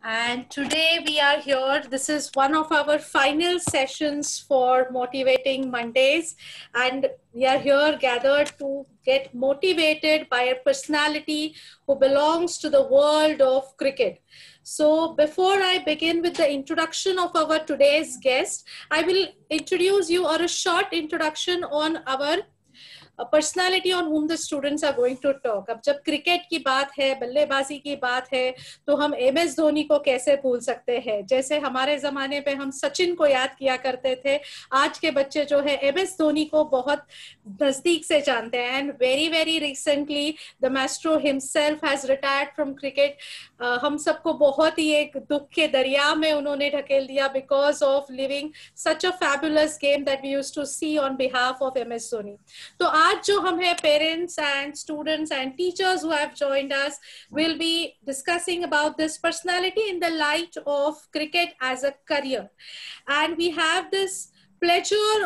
And today we are here. This is one of our final sessions for Motivating Mondays. And we are here gathered to get motivated by a personality who belongs to the world of cricket. So before I begin with the introduction of our today's guest, I will introduce you or a short introduction on our personality on whom the students are going to talk. अब जब cricket की बात है, बल्लेबाजी की बात है, तो हम एमएस धोनी को कैसे भूल सकते हैं? जैसे हमारे जमाने पे हम सचिन को याद किया करते थे, आज के बच्चे जो है एमएस धोनी को बहुत नजदीक से जानते हैं. And very very recently the maestro himself has retired from cricket. हम सबको बहुत ही एक दुख के दरिया में उन्होंने ढकेल दिया because of living such a fabulous game that we used to see on behalf of MS Dhoni. तो आज जो हम है parents and students and teachers who have joined us will be discussing about this personality in the light of cricket as a career. And we have this pleasure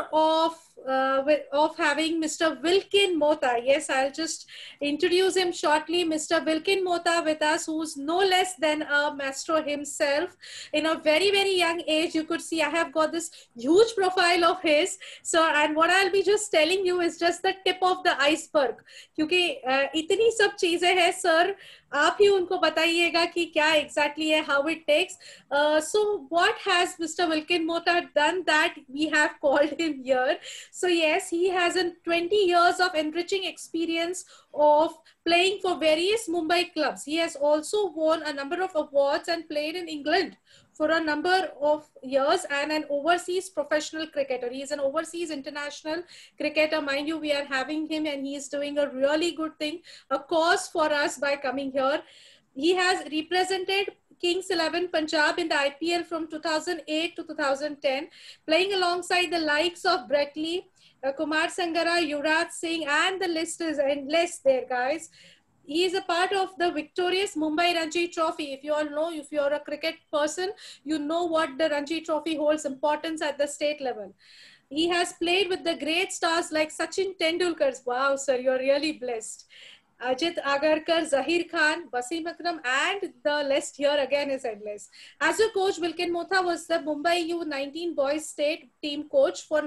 of having Mr. Wilkin Mota. Yes, I'll just introduce him shortly. Mr. Wilkin Mota with us, who's no less than a maestro himself. In a very, very young age, you could see I have got this huge profile of his. So, and what I'll be just telling you is just the tip of the iceberg. क्योंकि इतनी सब चीजें हैं, sir. आप ही उनको बताइएगा कि क्या exactly है, how it takes. So what has Mr. Wilkin Mota done that we have called him here? So yes, he has a 20 years of enriching experience of playing for various Mumbai clubs. He has also won a number of awards and played in England for a number of years and an overseas professional cricketer. He is an overseas international cricketer. Mind you, we are having him and he is doing a really good thing, a cause for us by coming here. He has represented Kings 11 Punjab in the IPL from 2008 to 2010, playing alongside the likes of Brett Lee, Kumar Sangara, Yuvraj Singh, and the list is endless there, guys. He is a part of the victorious Mumbai Ranji Trophy. If you all know, if you're a cricket person, you know what the Ranji Trophy holds importance at the state level. He has played with the great stars like Sachin Tendulkar. Wow, sir, you're really blessed. Ajit Agarkar, Zahir Khan, Wasim Akram, and the list here again is endless. As a coach, Wilkin Mota was the Mumbai U19 boys state team coach for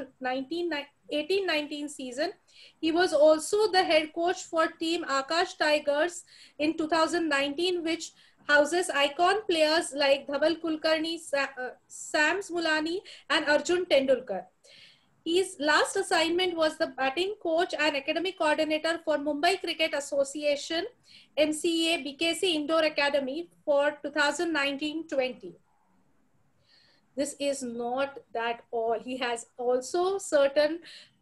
18-19 season. He was also the head coach for Team Akash Tigers in 2019, which houses icon players like Dhaval Kulkarni, Sams Mulani, and Arjun Tendulkar. His last assignment was the batting coach and academic coordinator for Mumbai Cricket Association, MCA BKC Indoor Academy for 2019-20. This is not that all. He has also certain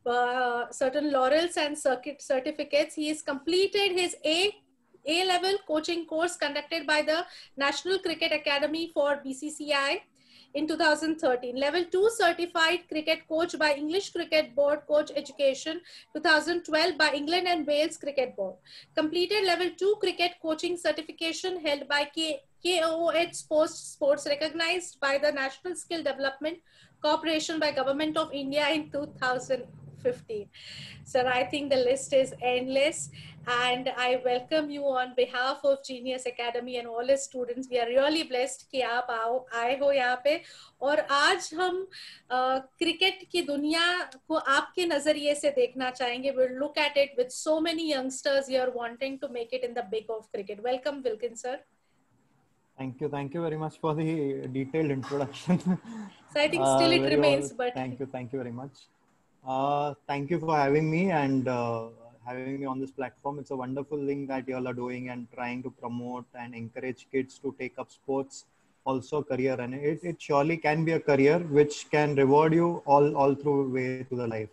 laurels and certificates. He has completed his A-level coaching course conducted by the National Cricket Academy for BCCI in 2013. Level 2 certified cricket coach by English Cricket Board Coach Education 2012 by England and Wales Cricket Board. Completed level 2 cricket coaching certification held by KOH Sports recognized by the National Skill Development Corporation by Government of India in 2015. Sir, I think the list is endless and I welcome you on behalf of Genius Academy and all its students. We are really blessed कि आप आए हो यहाँ पे और आज हम cricket की दुनिया को आपके नजरिए से देखना चाहेंगे. We'll look at it with so many youngsters here wanting to make it in the big of cricket. Welcome, Wilkin, sir. Thank you very much for the detailed introduction. So I think still it remains, but thank you very much. Thank you for having me and having me on this platform. It's a wonderful thing that you all are doing and trying to promote and encourage kids to take up sports, also a career, and it surely can be a career which can reward you all through way to the life.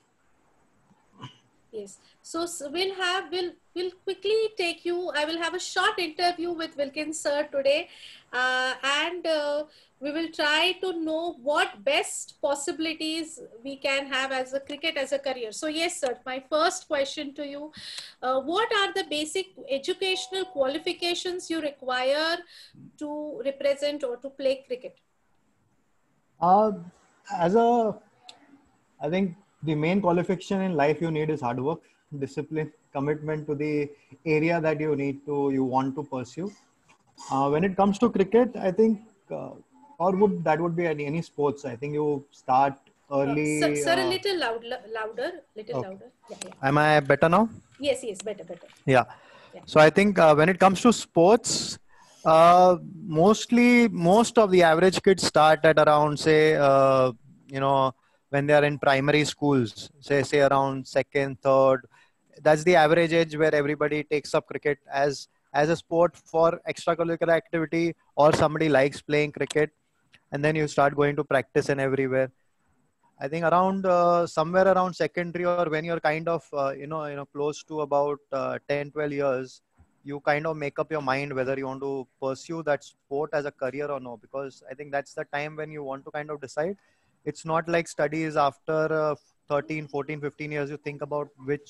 Yes. So we'll quickly take you. I will have a short interview with Wilkin sir today, and we will try to know what best possibilities we can have as a cricket as a career. So yes, sir. My first question to you: what are the basic educational qualifications you require to represent or to play cricket? I think the main qualification in life you need is hard work, discipline, commitment to the area that you want to pursue. When it comes to cricket, I think or would be any sports? I think you start early. Sir, a little louder, little Okay. louder. Yeah, yeah. Am I better now? Yes, yes, better, better. Yeah. Yeah. So I think when it comes to sports, most of the average kids start at around, say, when they are in primary schools, say around second, third. That's the average age where everybody takes up cricket as a sport for extracurricular activity, or somebody likes playing cricket, and then you start going to practice and everywhere. I think around somewhere around secondary, or when you're kind of close to about 10, 12 years, you kind of make up your mind whether you want to pursue that sport as a career or no. Because I think that's the time when you want to kind of decide. It's not like studies after 13, 14, 15 years. You think about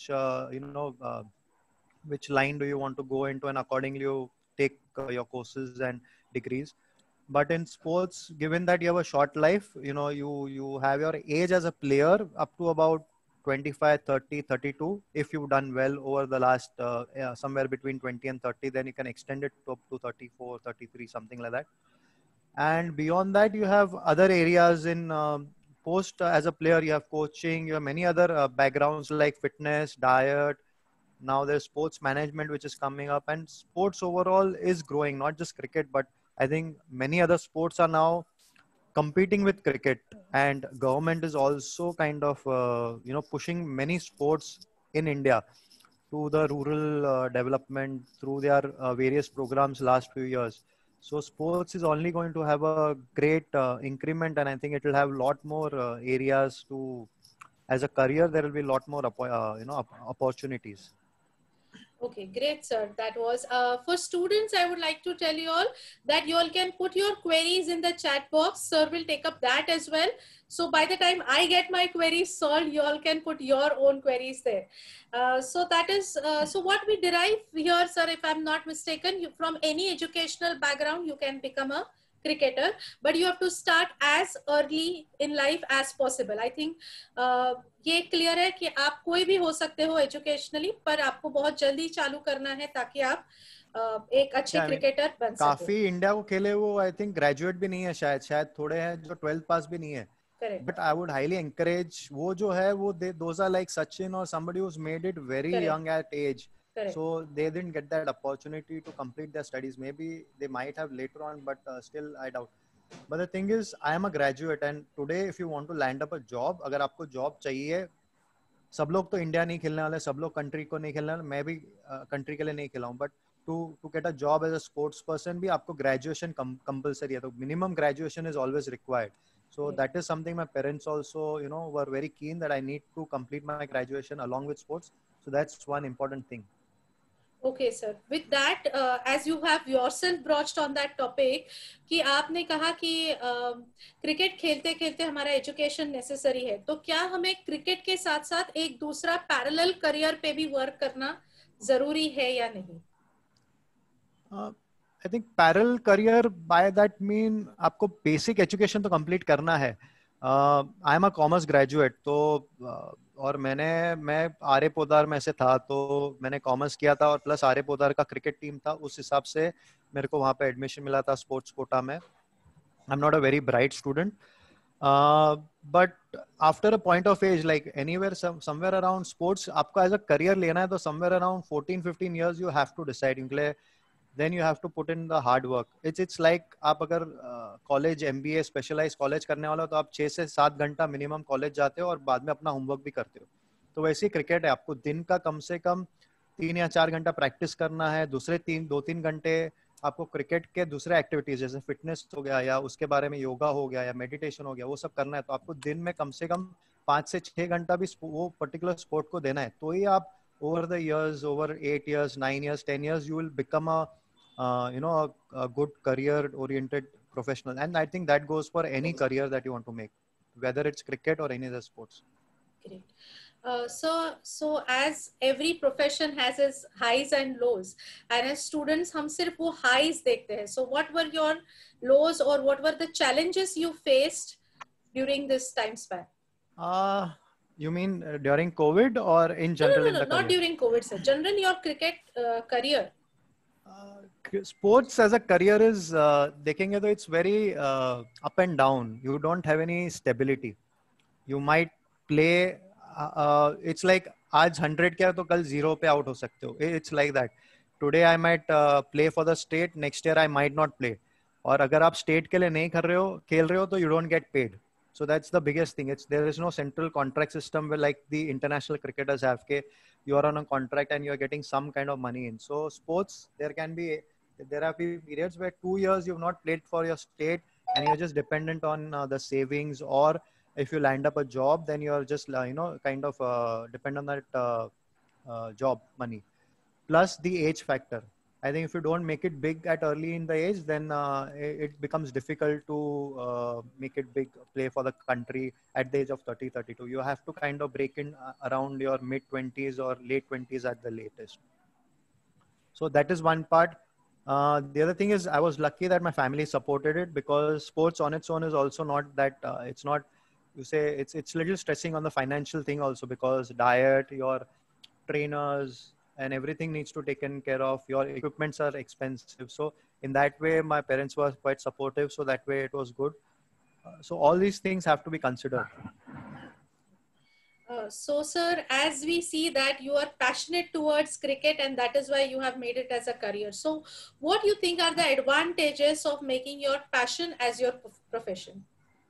which line do you want to go into, and accordingly you take your courses and degrees. But in sports, given that you have a short life, you have your age as a player up to about 25, 30, 32. If you've done well over the last somewhere between 20 and 30, then you can extend it to up to 34, 33, something like that. And beyond that, you have other areas in post as a player. You have coaching, you have many other backgrounds like fitness, diet. Now there's sports management which is coming up, and sports overall is growing, not just cricket, but I think many other sports are now competing with cricket. And government is also kind of pushing many sports in India to the rural development through their various programs last few years. So sports is only going to have a great increment, and I think it will have a lot more areas to, as a career, there will be a lot more opportunities. Okay, great, sir. That was for students. I would like to tell you all that you all can put your queries in the chat box. Sir will take up that as well. So by the time I get my queries solved, you all can put your own queries there. So that is so what we derive here, sir. If I'm not mistaken, from any educational background, you can become a cricketer, but you have to start as early in life as possible. I think ये clear है कि आप कोई भी हो सकते हो educationally, पर आपको बहुत जल्दी चालू करना है ताकि आप एक अच्छे क्रिकेटर बन सके. काफी इंडिया को खेले वो आई थिंक ग्रेजुएट भी नहीं है, शायद थोड़े हैं जो 12th पास भी नहीं है. But I would highly encourage, वो जो है वो दोस आर लाइक सचिन और somebody who's made it very young at age. Correct. So they didn't get that opportunity to complete their studies. Maybe they might have later on, but still I doubt. But the thing is, I am a graduate, and today if you want to land up a job, अगर आपको job चाहिए, सब लोग तो India नहीं खेलने वाले, सब लोग कंट्री को नहीं खेलने वाले, मैं भी कंट्री के लिए नहीं खेला हूँ. But to get a job as a sports person भी आपको graduation compulsory है, तो minimum graduation is always required. So that is something my parents also were very keen that I need to complete my graduation along with sports. So that's one important thing. Okay, sir. With that, as you have yourself broached on that topic, कि आपने कहा कि cricket खेलते खेलते हमारा education necessary है, तो क्या हमें क्रिकेट के साथ साथ एक दूसरा पैरेलल करियर पे भी वर्क करना जरूरी है या नहीं? I think parallel career, by that mean आपको basic education तो complete करना है. I am a commerce graduate, तो और मैं आर्य पोदार में से था, तो मैंने कॉमर्स किया था और प्लस आर्य पोदार का क्रिकेट टीम था. उस हिसाब से मेरे को वहाँ पे एडमिशन मिला था स्पोर्ट्स कोटा में. I am not a very bright student, but after a point of age, like anywhere somewhere around sports आपको एज अ करियर लेना है, तो somewhere around 14-15 years you have to decide. Then you have to put in the hard work. It's like आप अगर college MBA specialise college करने वाला हो, तो आप 6 से 7 घंटा मिनिमम कॉलेज जाते हो और बाद में अपना होमवर्क भी करते हो. तो वैसे ही क्रिकेट है, आपको दिन का कम से कम 3 या 4 घंटा प्रैक्टिस करना है. दूसरे 2-3 घंटे आपको क्रिकेट के दूसरे एक्टिविटीज जैसे फिटनेस हो गया, या उसके बारे में योगा हो गया, या मेडिटेशन हो गया, वो सब करना है. तो आपको दिन में कम से कम 5 से 6 घंटा भी वो पर्टिकुलर स्पोर्ट को देना है. तो ही आप over the years, over 8 years, 9 years, 10 years, you will become a good career oriented professional. And I think that goes for any career that you want to make, whether it's cricket or any other sports. Great. So as every profession has its highs and lows, and as students हम सिर्फ वो highs देखते हैं. So what were your lows, or what were the challenges you faced during this time span? You mean during COVID or in general? No, not during COVID, sir. General your cricket career. Sports as a career is देखेंगे तो it's very up and down. You don't have any stability. You might play. It's like आज 100 किया तो कल 0 पे out हो सकते हो. It's like that. Today I might play for the state. Next year I might not play. और अगर आप state के लिए नहीं खेल रहे हो तो you don't get paid. So that's the biggest thing. There is no central contract system where like the international cricketers have. You are on a contract and you are getting some kind of money in. So sports, there have been periods where 2 years you've not played for your state and you're just dependent on the savings, or if you land up a job, then you're just kind of depend on that job money. Plus the age factor. I think if you don't make it big at early in the age, then it becomes difficult to make it big, play for the country at the age of 30, 32. You have to kind of break in around your mid 20s or late 20s at the latest. So that is one part. The other thing is I was lucky that my family supported it, because sports on its own is also not that, it's not, you say it's a little stressing on the financial thing also, because diet, your trainers, and everything needs to taken care of. Your equipments are expensive. So in that way, my parents were quite supportive. So that way it was good. So all these things have to be considered. So sir, as we see that you are passionate towards cricket and that is why you have made it as a career. So what do you think are the advantages of making your passion as your profession?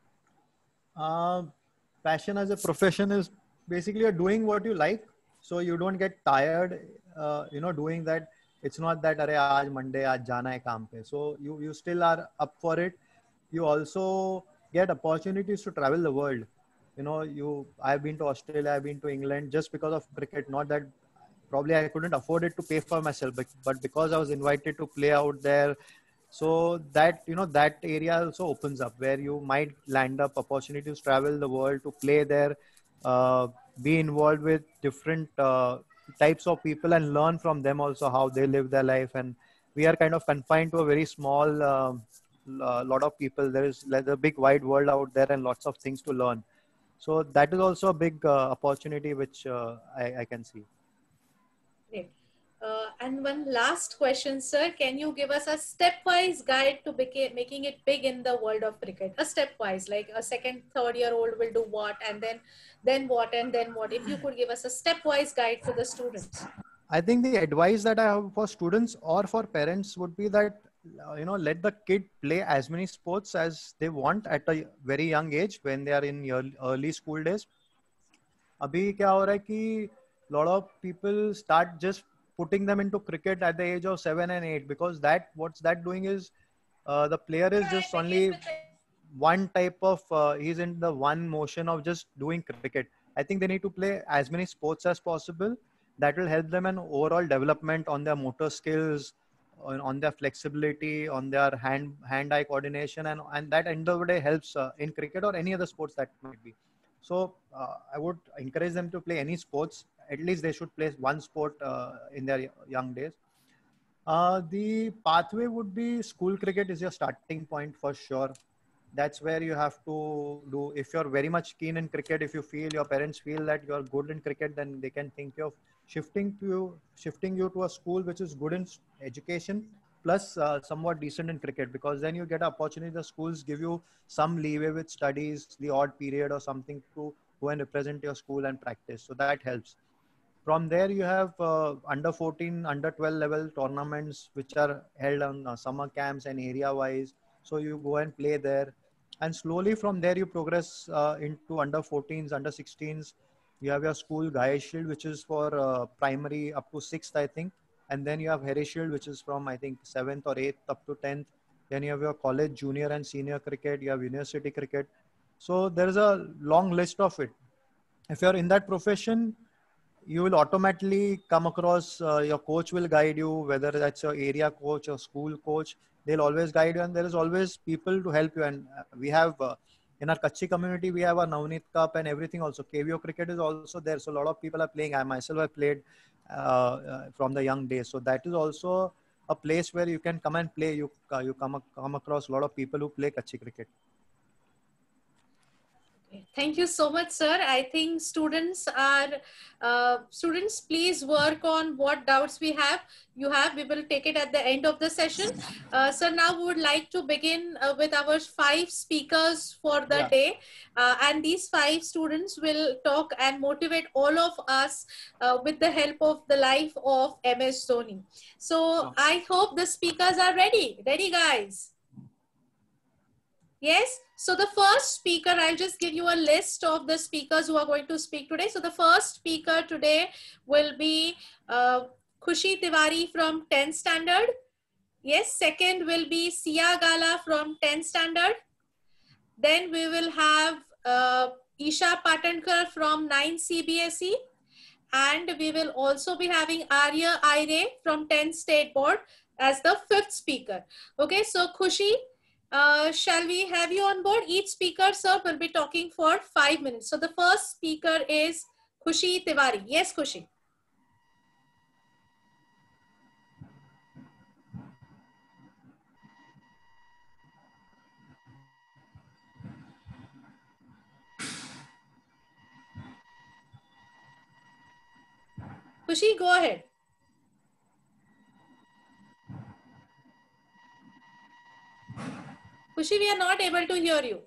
Passion as a profession is basically you're doing what you like. So you don't get tired, doing that. It's not that, "Arey, aaj Monday, aaj jana hai kaam pe." So you still are up for it. You also get opportunities to travel the world. I've been to Australia, I've been to England just because of cricket. Not that probably I couldn't afford it to pay for myself, but because I was invited to play out there. So that, that area also opens up where you might land up opportunities to travel the world, to play there, be involved with different types of people and learn from them also how they live their life. And we are kind of confined to a very small lot of people. There is like a big wide world out there and lots of things to learn. So that is also a big opportunity which I can see. Great. And one last question, sir. Can you give us a stepwise guide to making it big in the world of cricket? A stepwise, like a second, third-year-old will do what, and then what, and then what? If you could give us a stepwise guide for the students. I think the advice that I have for students or for parents would be that, let the kid play as many sports as they want at a very young age when they are in early school days. अभी क्या हो रहा है कि lot of people start just putting them into cricket at the age of 7 and 8, because what's that doing is the player is just only one type of he's in the one motion of just doing cricket. I think they need to play as many sports as possible. That will help them in overall development on their motor skills, on their flexibility, on their hand-eye coordination, and that end of the day helps in cricket or any other sports that might be. So I would encourage them to play any sports. At least they should play one sport in their young days. The pathway would be school cricket is your starting point for sure. That's where you have to do. If you're very much keen in cricket, if your parents feel that you're good in cricket, then they can think of shifting you to a school which is good in education plus somewhat decent in cricket, because then you get an opportunity. The schools give you some leeway with studies, the odd period or something, to go and represent your school and practice. So that helps. From there, you have under 14, under 12 level tournaments, which are held on summer camps and area wise. So you go and play there. And slowly from there, you progress into under 14s, under 16s. You have your school Gaia Shield, which is for primary up to 6th, I think. And then you have Harry Shield, which is from, I think, 7th or 8th up to 10th. Then you have your college, junior and senior cricket. You have university cricket. So there is a long list of it. If you're in that profession, you will automatically come across your coach will guide you, whether that's your area coach or school coach. They'll always guide you, and there is always people to help you. And we have in our Kutchi community, we have a Navneet Cup and everything also. KVO cricket is also there. So a lot of people are playing. I myself have played from the young days. So that is also a place where you can come and play. You come across a lot of people who play Kutchi cricket. Thank you so much, sir. I think students, please work on what doubts you have. We will take it at the end of the session. Sir, now we would like to begin with our 5 speakers for the day. And these 5 students will talk and motivate all of us with the help of the life of MS Dhoni. So I hope the speakers are ready. Ready, guys? Yes. So the first speaker, I'll just give you a list of the speakers who are going to speak today. So the first speaker today will be Khushi Tiwari from 10th standard. Yes. Second will be Sia Gala from 10th standard. Then we will have Isha Patankar from 9th CBSE. And we will also be having Arya Aire from 10th State Board as the 5th speaker. Okay. So Khushi, shall we have you on board? Each speaker, sir, will be talking for 5 minutes. So the first speaker is Khushi Tiwari. Yes, Khushi. Khushi, go ahead. Khushi, we are not able to hear you.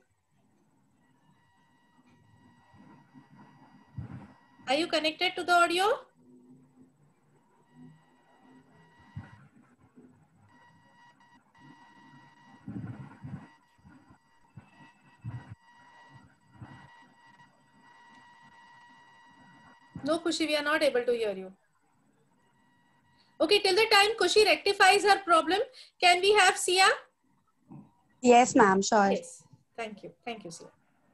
Are you connected to the audio? No, Khushi, we are not able to hear you. Okay, till the time Khushi rectifies her problem, can we have Sia? Yes, ma'am, sure. Yes, thank you. Thank you, Sia.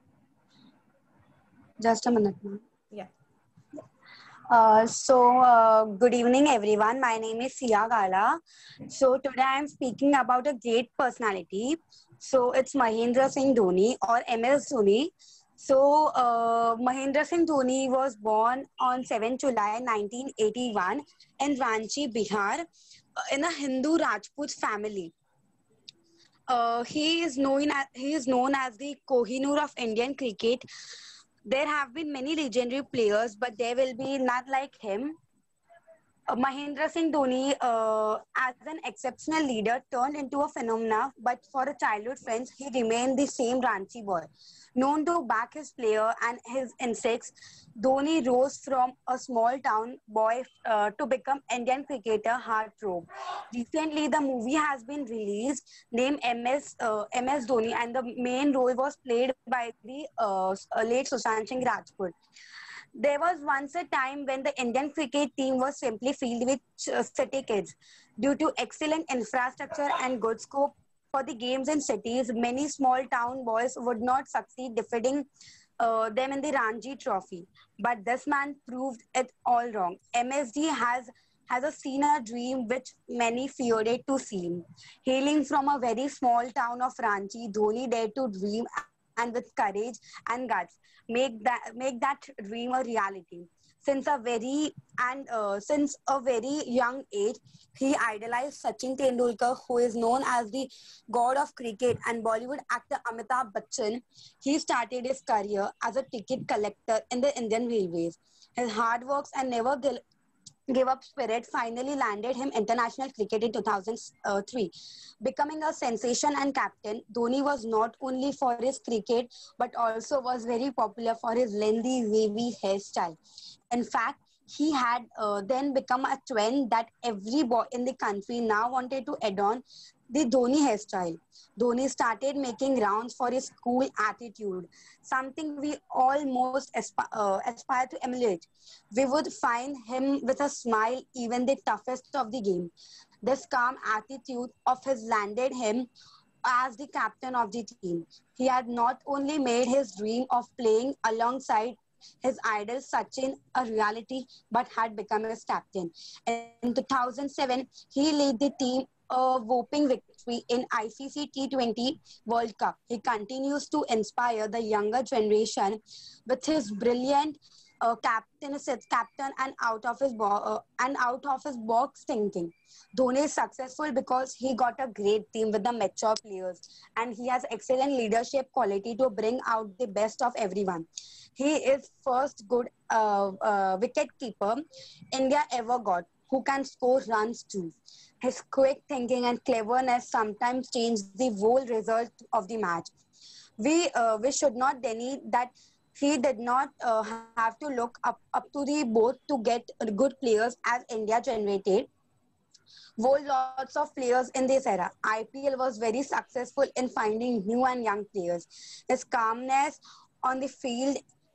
Just a minute, ma'am. Yeah. Good evening, everyone. My name is Sia Gala. So today I'm speaking about a great personality. So it's Mahendra Singh Dhoni or MS Dhoni. So Mahendra Singh Dhoni was born on 7 July 1981 in Ranchi, Bihar, in a Hindu Rajput family. He is known as the Kohinoor of Indian cricket. There have been many legendary players, but there will be none like him. Mahendra Singh Dhoni, as an exceptional leader, turned into a phenomena, but for a childhood friends, he remained the same Ranchi boy. Known to back his player and his instincts, Dhoni rose from a small town boy to become Indian cricketer heartthrob. Recently, the movie has been released named MS Dhoni, and the main role was played by the late Sushant Singh Rajput. There was once a time when the Indian cricket team was simply filled with city kids. Due to excellent infrastructure and good scope for the games in cities, many small town boys would not succeed defeating them in the Ranji Trophy. But this man proved it all wrong. MSD has a seen a dream which many feared it to see. Hailing from a very small town of Ranchi, Dhoni dared to dream and with courage and guts make that dream a reality. Since a very young age, he idolized Sachin Tendulkar, who is known as the god of cricket, and Bollywood actor Amitabh Bachchan. He started his career as a ticket collector in the Indian Railways. His hard works and never give up spirit finally landed him international cricket in 2003. Becoming a sensation and captain, Dhoni was not only for his cricket but also was very popular for his lengthy wavy hairstyle. In fact, he had then become a trend that every boy in the country now wanted to adorn the Dhoni hairstyle. Dhoni started making rounds for his cool attitude, something we almost aspire to emulate. We would find him with a smile even the toughest of the game. This calm attitude of his landed him as the captain of the team. He had not only made his dream of playing alongside his idol Sachin a reality, but had become his captain. In 2007, he led the team a whopping victory in ICC T20 World Cup. He continues to inspire the younger generation with his brilliant captain and out of his box thinking. Dhoni is successful because he got a great team with the mature players, and he has excellent leadership quality to bring out the best of everyone. He is first good wicket keeper India ever got, who can score runs too. His quick thinking and cleverness sometimes change the whole result of the match. We should not deny that he did not have to look up to the boat to get good players as India generated whole lots of players in this era. IPL was very successful in finding new and young players. His calmness on the field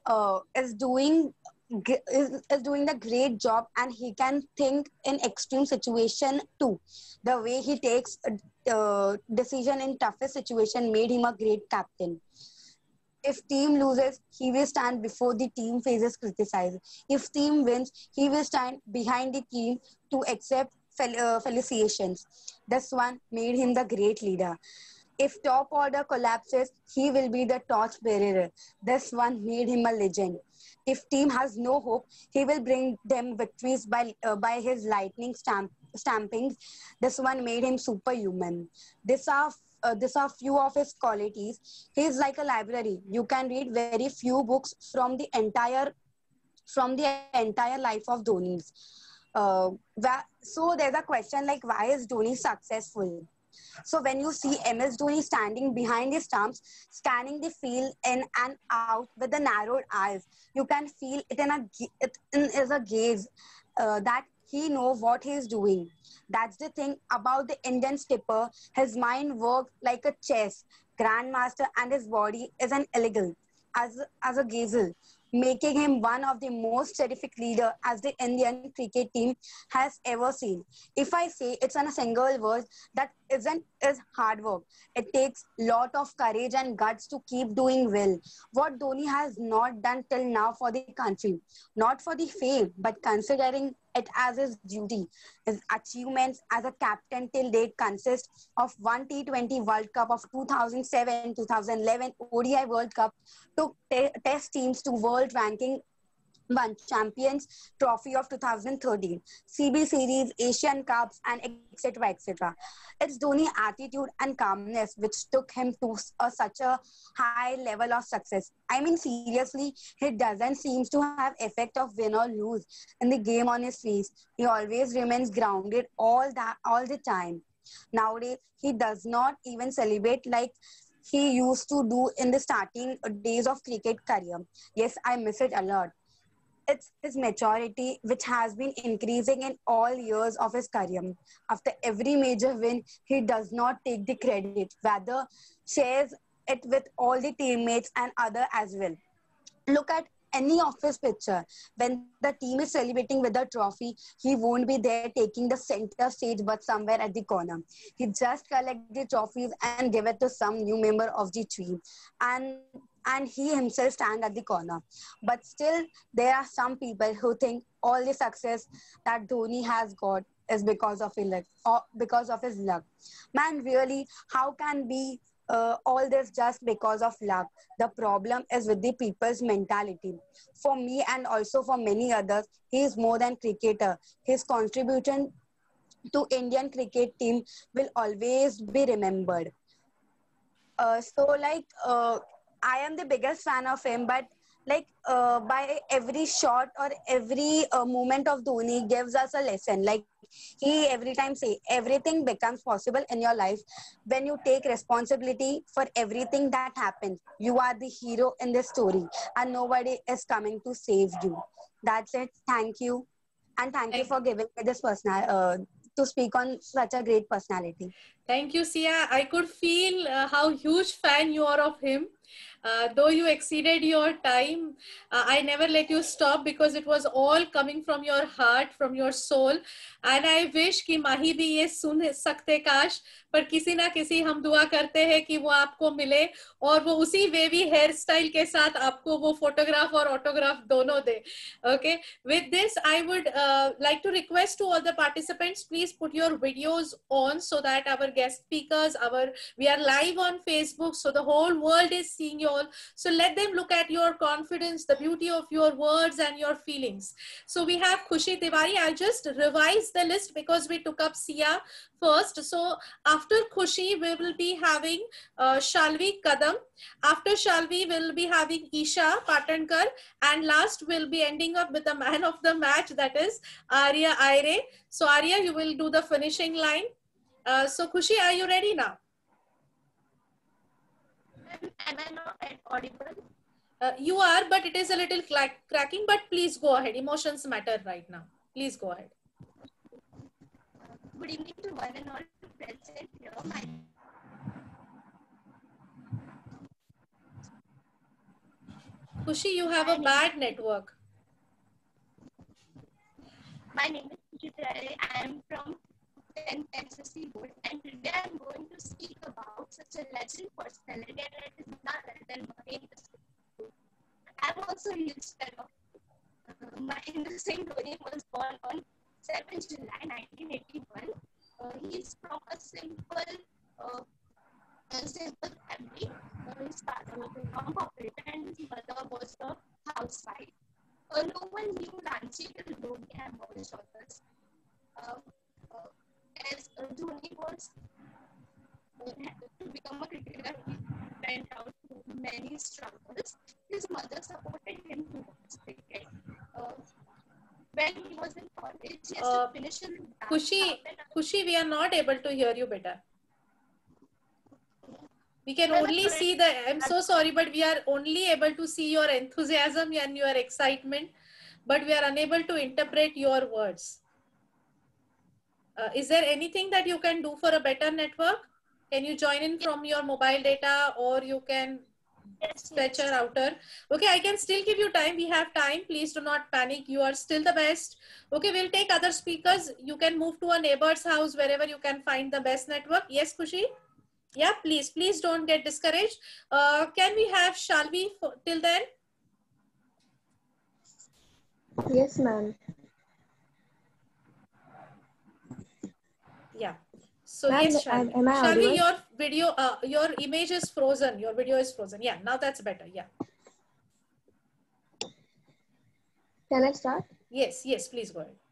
is doing the great job, and he can think in extreme situation too. The way he takes decision in toughest situation made him a great captain. If team loses, he will stand before the team faces criticize. If team wins, he will stand behind the team to accept felicitations. This one made him the great leader. If top order collapses, he will be the torch bearer. This one made him a legend. If team has no hope, he will bring them victories by his lightning stampings. This one made him superhuman. These are few of his qualities. He is like a library. You can read very few books from the entire life of Dhoni's. So there's a question like, why is Dhoni successful? So when you see MS Dhoni standing behind the stumps, scanning the field in and out with the narrowed eyes, you can feel it is a gaze that he knows what he is doing. That's the thing about the Indian skipper. His mind works like a chess grandmaster, and his body is an elegant as a gazelle, making him one of the most terrific leader as the Indian cricket team has ever seen. If I say it's in a single word, that is hard work. It takes lot of courage and guts to keep doing well. What Dhoni has not done till now for the country, not for the fame, but considering it as his duty. His achievements as a captain till date consist of one T20 World Cup of 2007, 2011 ODI World Cup, took test teams to world ranking one champions trophy of 2013, CB series, Asian Cups, and etc. etc. It's Dhoni attitude and calmness which took him to such a high level of success. I mean, seriously, he doesn't seem to have effect of win or lose in the game on his face. He always remains grounded all the time. Nowadays, he does not even celebrate like he used to do in the starting days of cricket career. Yes, I miss it a lot. It's his maturity which has been increasing in all years of his career. After every major win, he does not take the credit, rather shares it with all the teammates and other as well. Look at any of his picture. When the team is celebrating with the trophy, he won't be there taking the center stage, but somewhere at the corner. He just collect the trophies and give it to some new member of the team. And and he himself stand at the corner. But still, there are some people who think all the success that Dhoni has got is because of his luck. Or because of his luck. Man, really, how can be all this just because of luck? The problem is with the people's mentality. For me and also for many others, he is more than cricketer. His contribution to Indian cricket team will always be remembered. I am the biggest fan of him, but by every shot or every moment of Dhoni gives us a lesson. Like he every time say, everything becomes possible in your life when you take responsibility for everything that happens. You are the hero in this story, and nobody is coming to save you. That's it. Thank you, and thank you for giving me this to speak on such a great personality. Thank you, Sia. I could feel how huge fan you are of him. Though you exceeded your time, I never let you stop because it was all coming from your heart, from your soul. And I wish कि माही भी ये सुन सकते काश, पर किसी ना किसी हम दुआ करते हैं कि वो आपको मिले और वो उसी वेवी हेयर स्टाइल के साथ आपको वो फोटोग्राफ और ऑटोग्राफ दोनों दे. Okay. With this, I would like to request to all the participants, please put your videos on so that our guest speakers. We are live on Facebook, so the whole world is seeing you all. So let them look at your confidence, the beauty of your words and your feelings. So we have Khushi Tiwari. I'll just revise the list because we took up Sia first. So after Khushi, we will be having Shalvi Kadam. After Shalvi, we'll be having Isha Patankar. And last, we'll be ending up with the man of the match, that is Arya Aire. So Arya, you will do the finishing line. So Khushi, are you ready now? Am I not audible? You are, but it is a little cracking, but please go ahead. Emotions matter right now. Please go ahead. Good evening to one and all present here. Khushi, you have a bad network. My name is Khushi Tiwari. I am from 10th SSC board, and today I am going to speak about such a legend personality, and it is none other than Mahendra Singh Dhoni. I am also a huge fan of Mahendra Singh Dhoni. Was born on 7th July 1981. He is from a simple family. His father was a non-operator and his mother was a housewife. No one knew Ranchi till Dhoni and Boris Joggers. As Dhoni was to become a cricketer, he went out through many struggles. His mother supported him towards cricket. When he was in college, he has to finish his Khushi, we are not able to hear you better. We can only see the, I'm so sorry, but we are only able to see your enthusiasm and your excitement, but we are unable to interpret your words. Is there anything that you can do for a better network? Can you join in from your mobile data, or you can stretch a router? Okay, I can still give you time. We have time. Please do not panic. You are still the best. Okay, we'll take other speakers. You can move to a neighbor's house wherever you can find the best network. Yes, Khushi? Yeah, please don't get discouraged. Can we have Shalvi till then? Yes, ma'am. Yeah. So yes, Shalvi. Shalvi, your video, your image is frozen. Your video is frozen. Yeah, now that's better. Yeah. Can I start? Yes, please go ahead.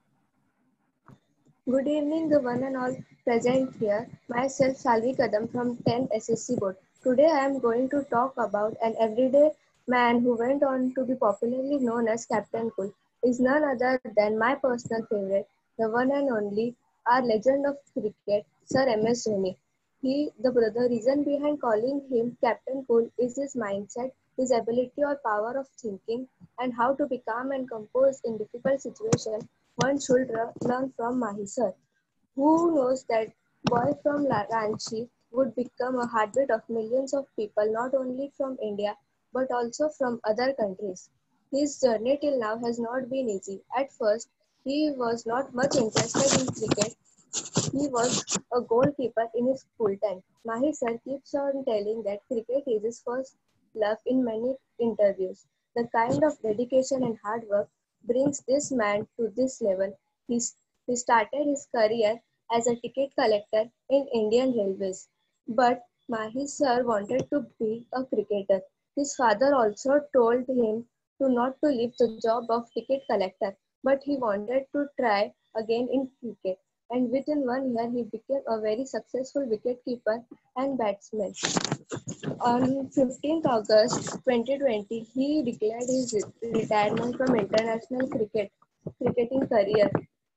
Good evening, the one and all present here. Myself, Shalvi Kadam from 10th SSC board. Today I am going to talk about an everyday man who went on to be popularly known as Captain Cool. Is none other than my personal favorite, the one and only, our legend of cricket, Sir MS Dhoni. The reason behind calling him Captain Cool is his mindset, his ability or power of thinking, and how to be calm and composed in difficult situations. One should learn from Mahi sir. Who knows that boy from Ranchi would become a heartbeat of millions of people, not only from India, but also from other countries. His journey till now has not been easy. At first, he was not much interested in cricket. He was a goalkeeper in his school time. Mahi sir keeps on telling that cricket is his first love in many interviews. The kind of dedication and hard work brings this man to this level. He started his career as a ticket collector in Indian Railways. But Mahi sir wanted to be a cricketer. His father also told him not to leave the job of ticket collector, but he wanted to try again in cricket. And within 1 year, he became a very successful wicketkeeper and batsman. On 15th August 2020, he declared his retirement from international cricketing career.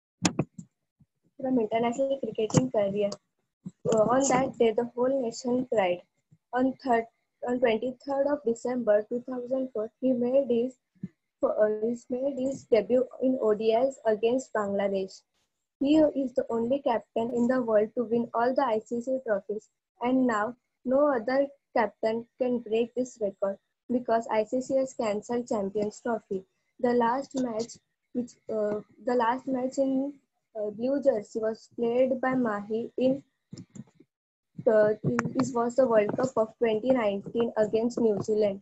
On that day, the whole nation cried. On 23rd of December 2004, he made his debut in ODIs against Bangladesh. He is the only captain in the world to win all the ICC trophies, and now no other captain can break this record because ICC has cancelled Champions Trophy. The last match in blue jersey was played by Mahi in this was the World Cup of 2019 against New Zealand.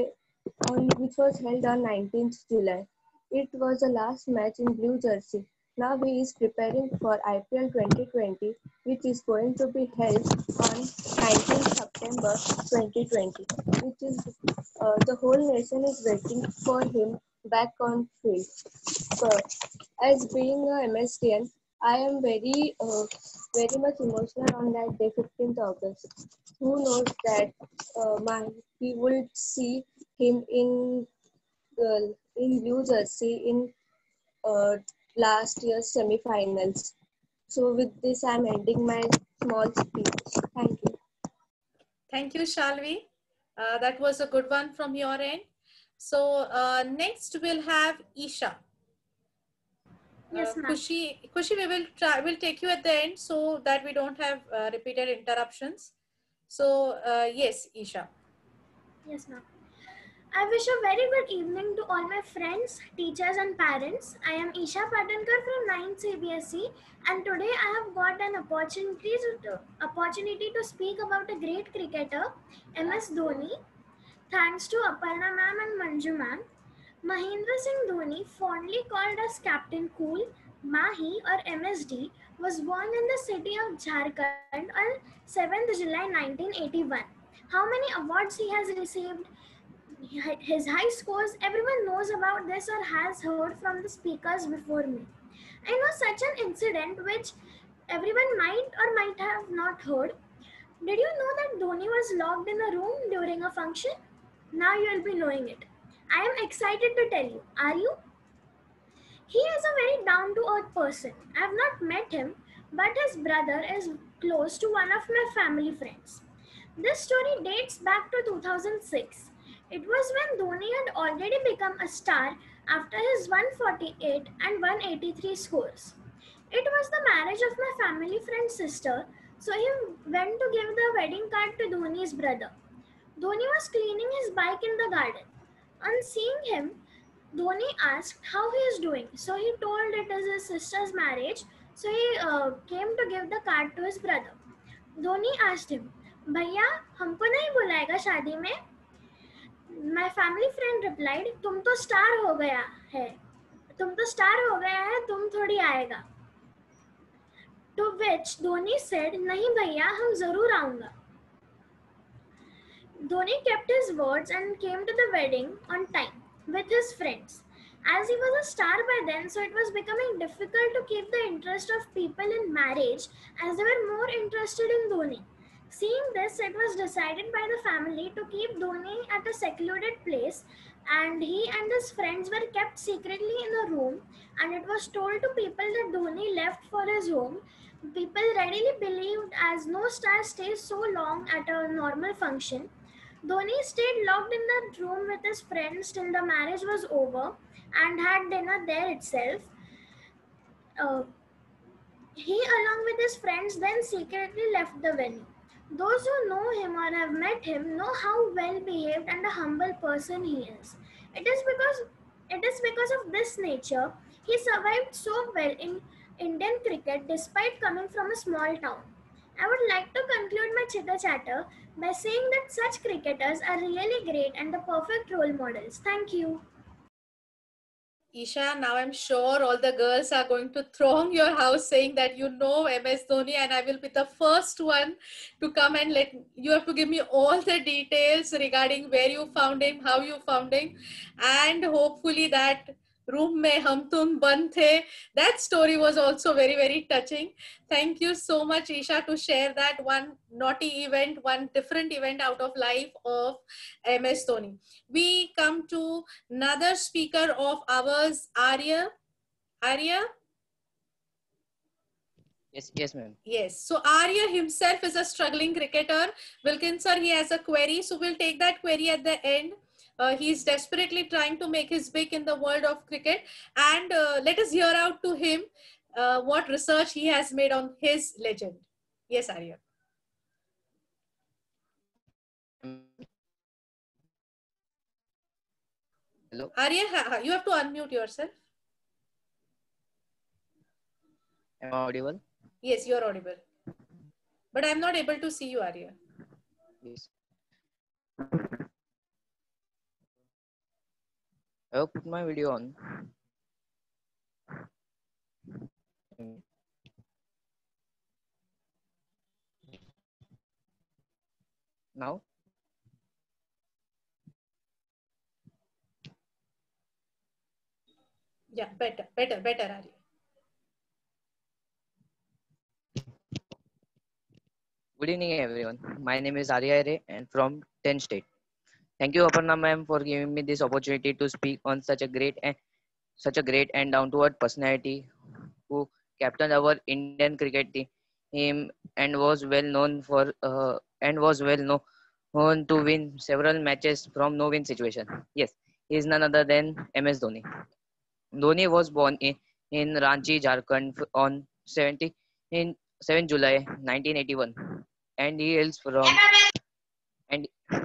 Which was held on 19th July. It was the last match in blue jersey. Now he is preparing for IPL 2020, which is going to be held on 19th September 2020, which is the whole nation is waiting for him back on field. So, as being a MSDN, I am very much emotional on that day, 15th August. Who knows that we will see him in New Jersey in uh, last year's semi-finals. So with this, I'm ending my small speech. Thank you. Thank you, Shalvi. That was a good one from your end. So next we'll have Isha. Yes, ma'am. Kushi, we'll take you at the end so that we don't have repeated interruptions. So yes, Isha. Yes, ma'am. I wish a very good evening to all my friends, teachers and parents. I am Isha Patankar from 9th CBSE and today I have got an opportunity to speak about a great cricketer, MS Dhoni. Thanks to Aparna ma'am and Manju ma'am, Mahendra Singh Dhoni, fondly called as Captain Cool, Mahi or MSD, was born in the city of Jharkhand on 7th July 1981. How many awards he has received? His high scores, everyone knows about this or has heard from the speakers before me. I know such an incident which everyone might or might have not heard. Did you know that Dhoni was locked in a room during a function? Now you will be knowing it. I am excited to tell you. Are you? He is a very down to earth person. I have not met him, but his brother is close to one of my family friends. This story dates back to 2006. It was when Dhoni had already become a star after his 148 and 183 scores. It was the marriage of my family friend's sister, so he went to give the wedding card to Dhoni's brother. Dhoni was cleaning his bike in the garden. On seeing him, Dhoni asked how he is doing. So he told it is his sister's marriage. So he came to give the card to his brother. Dhoni asked him, भैया हमको नहीं बुलाएगा शादी में? My family friend replied, तुम तो star हो गया है, तुम थोड़ी आएगा. To which Dhoni said, नहीं भैया हम जरूर आऊँगा. Dhoni kept his words and came to the wedding on time with his friends. As he was a star by then, so it was becoming difficult to keep the interest of people in marriage as they were more interested in Dhoni. Seeing this, it was decided by the family to keep Dhoni at a secluded place, and he and his friends were kept secretly in a room, and it was told to people that Dhoni left for his home. People readily believed as no star stays so long at a normal function. Dhoni stayed locked in that room with his friends till the marriage was over and had dinner there itself. He, along with his friends, then secretly left the venue. Those who know him or have met him know how well behaved and a humble person he is. It is because of this nature he survived so well in Indian cricket despite coming from a small town. I would like to conclude my chitter chatter by saying that such cricketers are really great and the perfect role models. Thank you. Isha, now I'm sure all the girls are going to throng your house saying that you know MS Dhoni, and I will be the first one to come and you have to give me all the details regarding where you found him, how you found him, and hopefully that room mein hum tum band the. That story was also very, very touching. Thank you so much, Isha, to share that one naughty event, one different event out of life of MS Dhoni. We come to another speaker of ours, Arya. Arya? Yes, ma'am. Yes. So Arya himself is a struggling cricketer. Wilkins sir, he has a query. So we'll take that query at the end. He's desperately trying to make his big in the world of cricket. And let us hear out to him what research he has made on his legend. Yes, Arya. Hello. Arya, you have to unmute yourself. Am I audible? Yes, you are audible. But I'm not able to see you, Arya. Yes. I will put my video on. Now, Yeah, better, Arya. good evening, everyone. My name is Arya Ray and from 10 State. Thank you, Aparna ma'am, for giving me this opportunity to speak on such a great and down-to-earth personality who captained our Indian cricket team and was well known to win several matches from no-win situation. Yes, he is none other than MS Dhoni. Dhoni was born in Ranchi, Jharkhand on 7 July 1981, and he hails from and,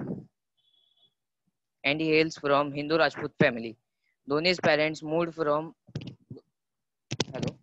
and he hails from Hindu Rajput family. Dhoni's parents moved from hello.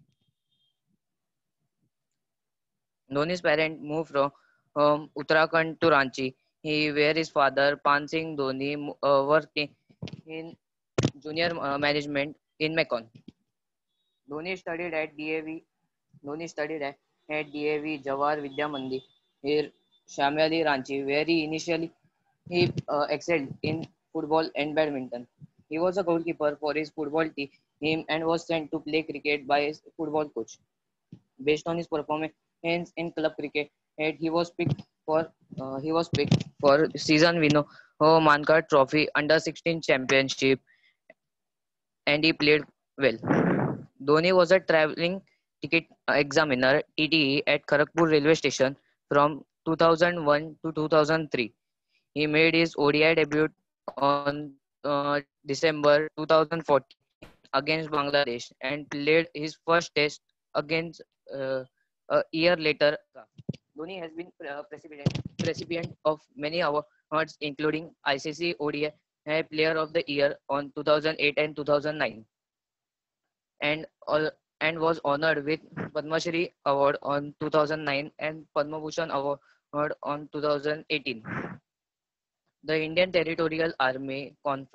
Dhoni's parents moved from Uttarakhand to Ranchi, where his father Pan Singh Dhoni worked in junior management in Mekon. Dhoni studied at DAV. Dhoni studied at DAV Jawahar Vidya Mandir, Shamyali, Ranchi, where he excelled in football and badminton. He was a goalkeeper for his football team and was sent to play cricket by his football coach. Based on his performance in club cricket, he was picked for season winner Mankad Trophy under 16 championship, and he played well. Dhoni was a travelling ticket examiner (TTE) at Kharagpur railway station from 2001 to 2003. He made his ODI debut on December 2014 against Bangladesh and played his first test against uh, a year later. Dhoni has been recipient of many awards, including ICC ODI Player of the Year on 2008 and 2009, and and was honored with Padma Shri Award on 2009 and Padma Bhushan Award on 2018. The Indian Territorial Army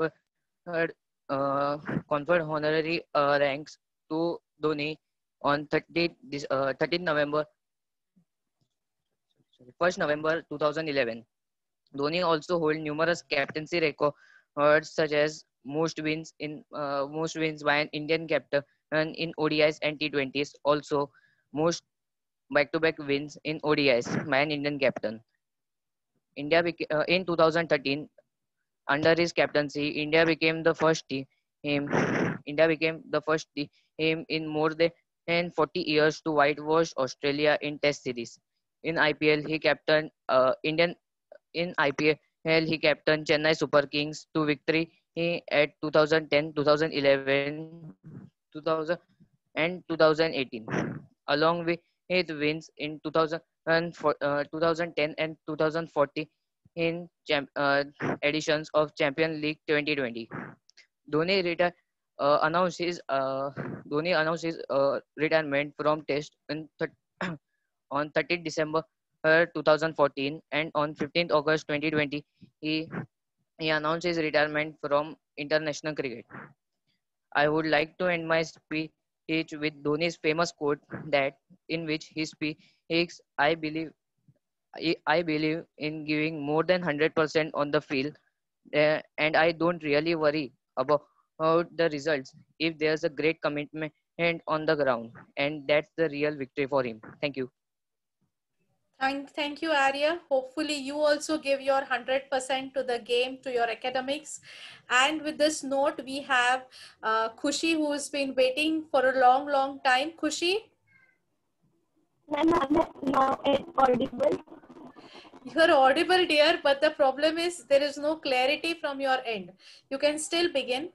uh, conferred honorary ranks to Dhoni on 13 November 1st November 2011. Dhoni also holds numerous captaincy records such as most wins by an Indian captain in ODIs and T20s. Also, most back-to-back wins in ODIs by an Indian captain. In 2013, under his captaincy, India became the first team in more than 40 years to whitewash Australia in Test series. In IPL, he captained he captained Chennai Super Kings to victory at 2010, 2011, 2000, and 2018, along with his wins in 2010 and 2014 in editions of Champion League 2020. Dhoni reti- announced his retirement from Test on 30th December 2014, and on 15th August 2020 he announced his retirement from international cricket. I would like to end my speech with Dhoni's famous quote that in which he speaks, I believe in giving more than 100% on the field, and I don't really worry about the results if there's a great commitment on the ground, and that's the real victory for him. Thank you. Thank you, Arya. Hopefully, you also give your 100% to the game, to your academics. And with this note, we have Khushi, who's been waiting for a long time. Khushi? Ma'am, now it's audible. You're audible, dear, but the problem is there is no clarity from your end. You can still begin.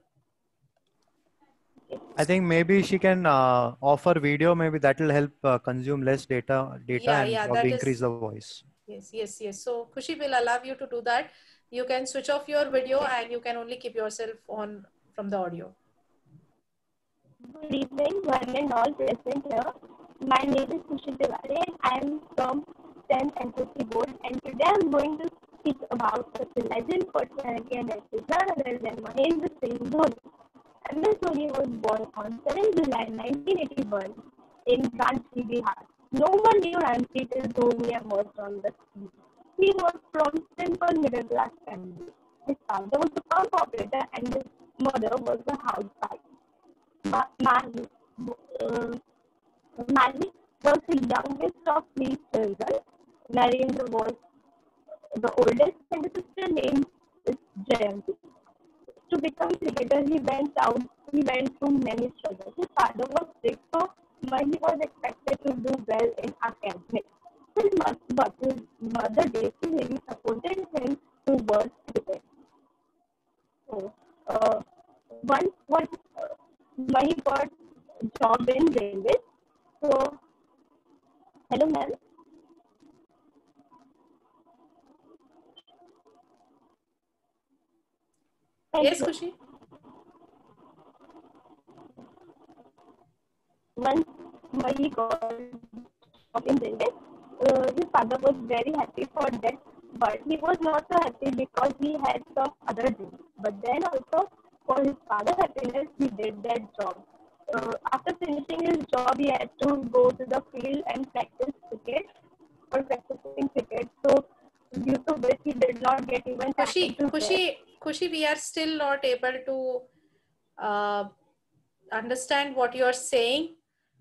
I think maybe she can offer video. Maybe that will help consume less data and probably increase the voice. Yes. So Khushi will allow you to do that. You can switch off your video and you can only keep yourself on from the audio. Good evening, one and all present here. My name is Khushi Tiwari and I am from 10th SSC board, and today I am going to speak about such a legend personality, and that is none other than Mahendra Singh Dhoni. MS Dhoni was born on 7 July 1981 in Ranchi, Bihar. No one knew Ranchi till Dhoni emerged on the scene. He was from simple middle class family. His father was a pump operator and his mother was a housewife. Mali was the youngest of three children. Narendra was the oldest and his sister name is Jayanti. To become cricketer, he went through many struggles. His father was sick, so he was expected to do well in academics. His mother Desi really supported him towards cricket. So, once Mahi got job in railway. So, hello ma'am. Yes, Khushi. Once Mahi got job in railway, his father was very happy for that, but he was not so happy because he had some other dreams. But then also for his father's happiness, he did that job. After finishing his job, he had to go to the field and practice cricket for practicing cricket. So due to which he did not get even time to rest. Khushi, we are still not able to understand what you are saying.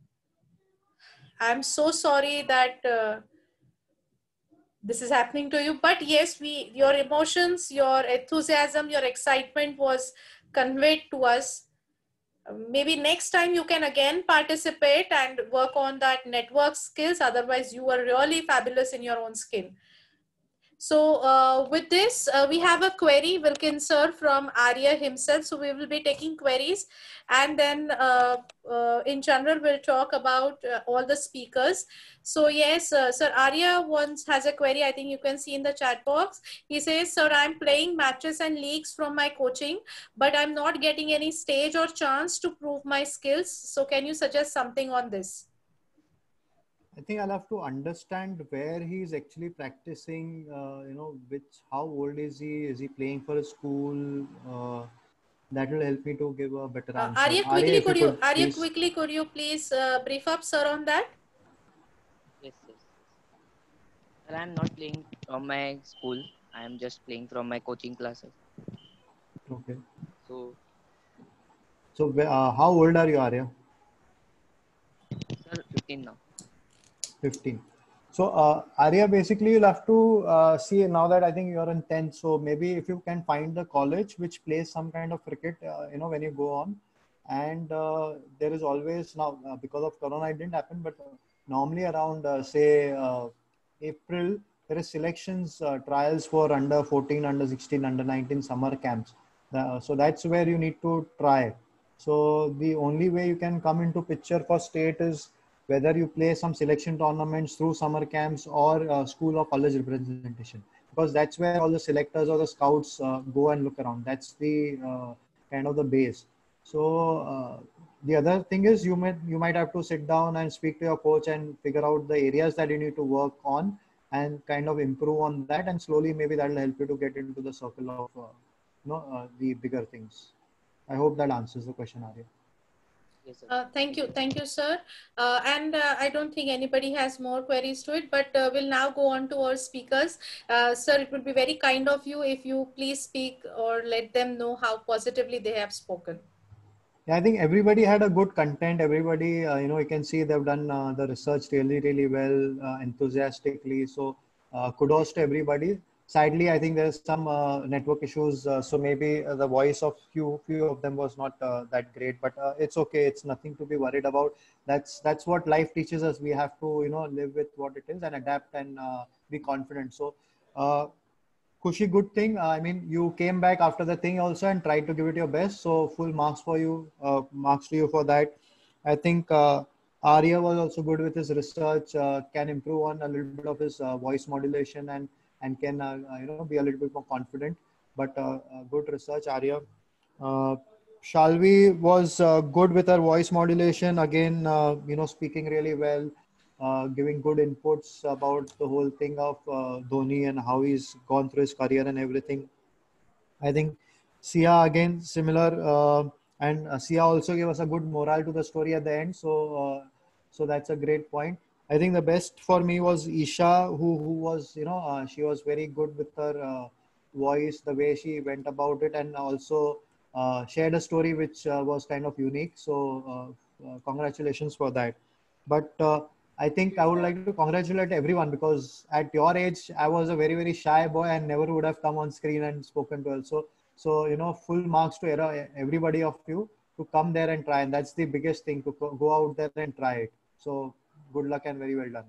I'm so sorry that this is happening to you, but yes, your emotions, your enthusiasm, your excitement was conveyed to us. Maybe next time you can again participate and work on that network skills. Otherwise, you are really fabulous in your own skin. So with this, we have a query, Wilkin sir, from Arya himself. So we will be taking queries, and then in general, we'll talk about all the speakers. So yes, Sir Arya once has a query. I think you can see in the chat box. He says, sir, I'm playing matches and leagues from my coaching, but I'm not getting any stage or chance to prove my skills. So can you suggest something on this? I think I'll have to understand where he's actually practicing, how old is he? Is he playing for a school? That will help me to give a better answer. Arya, quickly, could you please brief up, sir, on that? Yes. Sir, I'm not playing from my school. I am just playing from my coaching classes. Okay. So how old are you, Arya? Sir, 15 now. 15. So Arya, basically you'll have to see now that I think you're in 10th. So maybe if you can find the college which plays some kind of cricket, when you go on. And there is always now, because of Corona, it didn't happen, but normally around April, there is selections, trials for under 14, under 16, under 19 summer camps. So that's where you need to try. So the only way you can come into picture for state is whether you play some selection tournaments through summer camps or school or college representation, because that's where all the selectors or the scouts go and look around. That's the kind of the base. So the other thing is you might have to sit down and speak to your coach and figure out the areas that you need to work on and kind of improve on that, and slowly maybe that will help you to get into the circle of the bigger things. I hope that answers the question, Arya. Yes, sir. Thank you, sir. And I don't think anybody has more queries to it, but we'll now go on to our speakers. Sir, it would be very kind of you if you please speak or let them know how positively they have spoken. Yeah, I think everybody had a good content. Everybody, you can see they've done the research really well, enthusiastically. So kudos to everybody. Sadly, I think there's some network issues. So maybe the voice of few of them was not that great, but it's okay. It's nothing to be worried about. That's what life teaches us. We have to, live with what it is and adapt and be confident. So Khushi, good thing. I mean, you came back after the thing also and tried to give it your best. So full marks for you, marks to you for that. I think Arya was also good with his research, can improve on a little bit of his voice modulation and can, be a little bit more confident. But good research, Arya. Shalvi was good with her voice modulation. Again, speaking really well. Giving good inputs about the whole thing of Dhoni and how he's gone through his career and everything. I think Sia again similar. And Sia also gave us a good moral to the story at the end. So that's a great point. I think the best for me was Isha, who was, she was very good with her voice, the way she went about it, and also shared a story which was kind of unique. So congratulations for that. But I think I would like to congratulate everyone, because at your age, I was a very, very shy boy and never would have come on screen and spoken to also. So, full marks to everybody of you to come there and try. And that's the biggest thing, to go out there and try it. So good luck and very well done.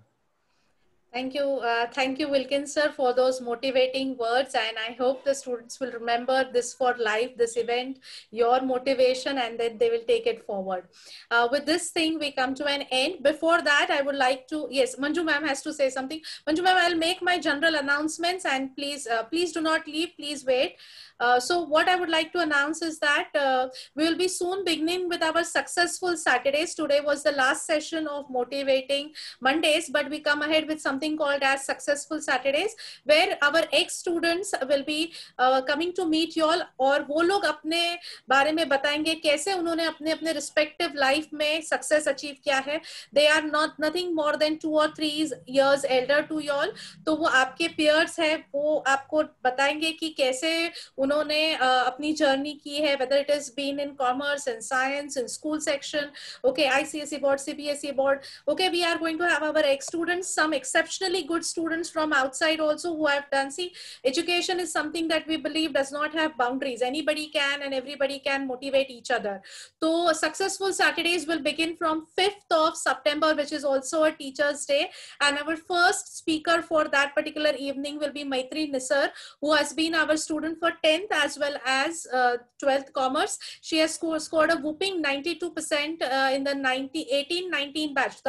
Thank you, Wilkins sir, for those motivating words, and I hope the students will remember this for life, this event, your motivation, and then they will take it forward. With this thing, we come to an end. Before that, I would like to, yes, Manju ma'am has to say something. Manju ma'am, I'll make my general announcements, and please do not leave, please wait. So what I would like to announce is that we will be soon beginning with our successful Saturdays. Today was the last session of motivating Mondays, but we come ahead with something called as Successful Saturdays, where our ex-students will be coming to meet you all, और वो लोग अपने बारे में बताएंगे कैसे उन्होंने अपने अपने respective life में success achieve किया है. They are nothing more than 2 or 3 years elder to you all. तो वो आपके peers है, वो आपको बताएंगे कि कैसे उन्होंने अपनी जर्नी की है, whether it has been in commerce and science in school section, okay, ICSE board, CBSE board. Okay, we are going to have our ex-students, some exceptionally good students from outside also who have done. See, education is something that we believe does not have boundaries. Anybody can and everybody can motivate each other. So Successful Saturdays will begin from 5th of September, which is also a Teacher's Day. And our first speaker for that particular evening will be Maitri Nisar, who has been our student for 10th as well as 12th Commerce. She has scored a whooping 92% in the 2018-19 batch,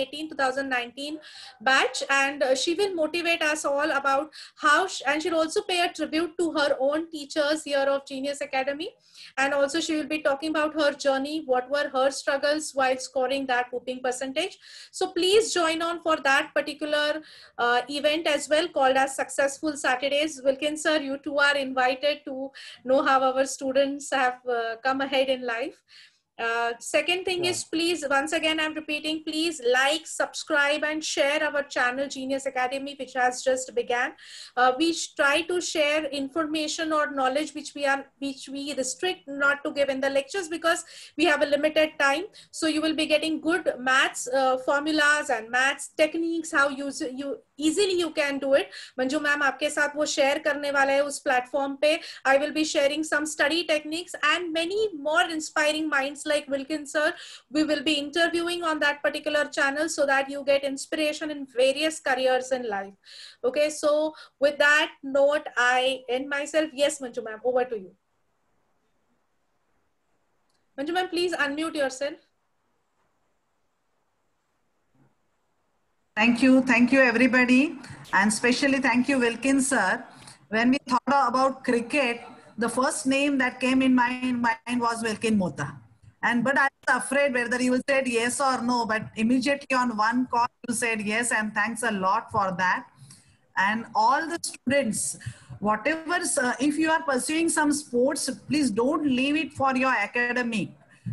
2018-2019 batch, and she will motivate us all about how, and she'll also pay a tribute to her own teachers here of Genius Academy. And also she will be talking about her journey, what were her struggles while scoring that whooping percentage. So please join on for that particular event as well, called as Successful Saturdays. Wilkins sir, you too are invited to know how our students have come ahead in life. Second thing is, please, once again I'm repeating, please like, subscribe and share our channel Genius Academy, which has just began. We try to share information or knowledge which we restrict not to give in the lectures, because we have a limited time. So you will be getting good maths formulas and maths techniques, how easily you can do it. Manju ma'am आपके साथ वो share करने वाला है उस platform पे. I will be sharing some study techniques and many more inspiring minds like Wilkins sir. We will be interviewing on that particular channel so that you get inspiration in various careers in life. Okay, so with that note, I end myself. Yes, Manju ma'am, over to you. Manju ma'am, please unmute yourself. Thank you everybody, and especially thank you Wilkins sir. When we thought about cricket, the first name that came in my mind was Wilkins Mota. But I was afraid whether you said yes or no, but immediately on one call you said yes, and thanks a lot for that. And all the students, whatever, if you are pursuing some sports, please don't leave it for your academic.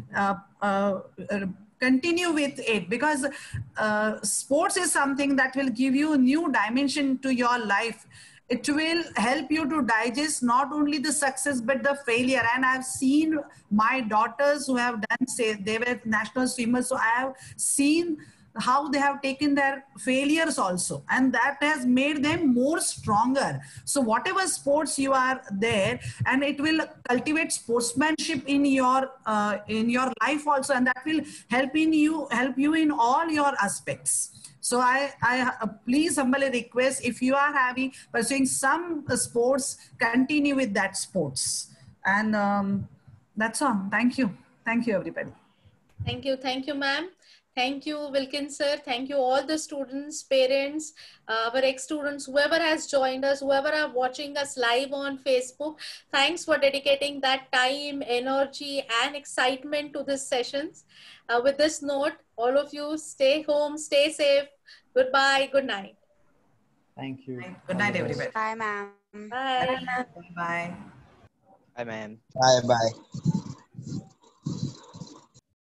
Continue with it, because sports is something that will give you a new dimension to your life. It will help you to digest not only the success but the failure. And I've seen my daughters who have done, say they were national swimmers, so I have seen how they have taken their failures also, and that has made them more stronger. So whatever sports you are there, and it will cultivate sportsmanship in your life also, and that will help you in all your aspects. So I please humbly request, if you are pursuing some sports, continue with that sports. And that's all. Thank you everybody. Thank you ma'am. Thank you, Wilkins sir. Thank you all the students, parents, our ex-students, whoever has joined us, whoever are watching us live on Facebook. Thanks for dedicating that time, energy and excitement to these sessions. With this note, all of you stay home, stay safe. Goodbye, good night. Thank you. Good night, everybody. Bye, ma'am. Bye. Bye. Bye, ma'am. Bye bye.